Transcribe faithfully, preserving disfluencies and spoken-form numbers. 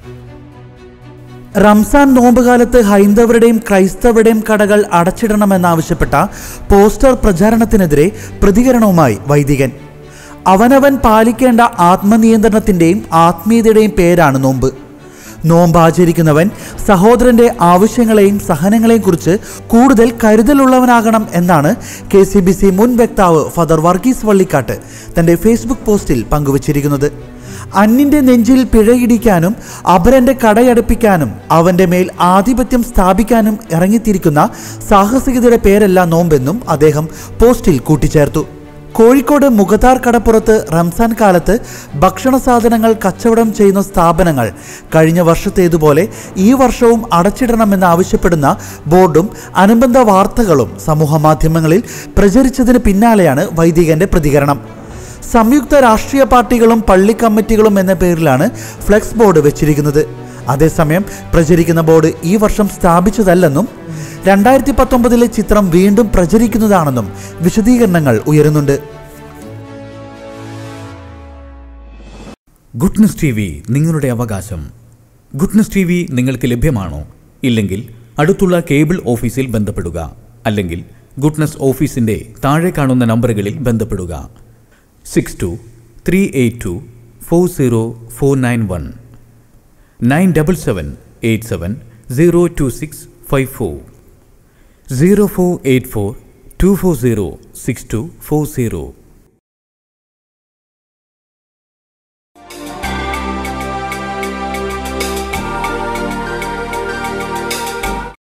റംസാൻ നോമ്പുകാലത്ത് ഹൈന്ദവരുടെയും ക്രൈസ്തവരുടെയും കടകൾ അടച്ചിടണമെന്നാവശ്യപ്പെട്ട പോസ്റ്റർ പ്രചാരണത്തിനെതിരെ പ്രതികരണവുമായി വൈദികൻ. അവനവൻ പാലിക്കേണ്ട ആത്മനിയന്ത്രണത്തിൻ്റെയും ആത്മീയതയുടെയും പേരാണ് നോമ്പ്. നോമ്പ് ആചരിക്കുന്നവൻ സഹോദരന്റെ ആവശ്യങ്ങളെയും സഹനങ്ങളെയും കുറിച്ച് കൂടുതൽ കരുതലുള്ളവനാകണം എന്നാണ് കെ സി ബി സി മുൻ വക്താവ് ഫാദർ വർഗീസ് വള്ളിക്കാട്ട് തന്റെ ഫേസ്ബുക്ക് പോസ്റ്റിൽ പങ്കുവച്ചിരിക്കുന്നത്. അന്യന്റെ നെഞ്ചിൽ പിഴയിടിക്കാനും അപരന്റെ കടയടപ്പിക്കാനും അവന്റെ മേൽ ആധിപത്യം സ്ഥാപിക്കാനും ഇറങ്ങിത്തിരിക്കുന്ന സാഹസികതയുടെ പേരല്ല നോമ്പെന്നും അദ്ദേഹം പോസ്റ്റിൽ കൂട്ടിച്ചേർത്തു. കോഴിക്കോട് മുഖത്താർ കടപ്പുറത്ത് റംസാൻ കാലത്ത് ഭക്ഷണ സാധനങ്ങൾ കച്ചവടം ചെയ്യുന്ന സ്ഥാപനങ്ങൾ കഴിഞ്ഞ വർഷത്തേതുപോലെ ഈ വർഷവും അടച്ചിടണമെന്ന് ആവശ്യപ്പെടുന്ന ബോർഡും അനുബന്ധ വാർത്തകളും സമൂഹ മാധ്യമങ്ങളിൽ പ്രചരിച്ചതിന് പിന്നാലെയാണ് വൈദികന്റെ പ്രതികരണം. സംയുക്ത രാഷ്ട്രീയ പാർട്ടികളും പള്ളി കമ്മിറ്റികളും എന്ന പേരിലാണ് ഫ്ലെക്സ് ബോർഡ് വെച്ചിരിക്കുന്നത്. അതേസമയം പ്രചരിക്കുന്ന ബോർഡ് ഈ വർഷം സ്ഥാപിച്ചതല്ലെന്നും രണ്ടായിരത്തി പത്തൊമ്പതിലെ ചിത്രം വീണ്ടും പ്രചരിക്കുന്നതാണെന്നും വിശദീകരണങ്ങൾ ഉയരുന്നുണ്ട്. ഗുഡ്നസ് ടി വി നിങ്ങളുടെ അവകാശം. ഗുഡ്നസ് ടി വി നിങ്ങൾക്ക് ലഭ്യമാണോ? ഇല്ലെങ്കിൽ അടുത്തുള്ള കേബിൾ ഓഫീസിൽ ബന്ധപ്പെടുക. അല്ലെങ്കിൽ ഗുഡ്നസ് ഓഫീസിന്റെ താഴെ കാണുന്ന നമ്പറുകളിൽ ബന്ധപ്പെടുക. Six two three eight two four zero four nine one nine double seven eight seven zero two six five four zero four eight four two four zero six two four zero.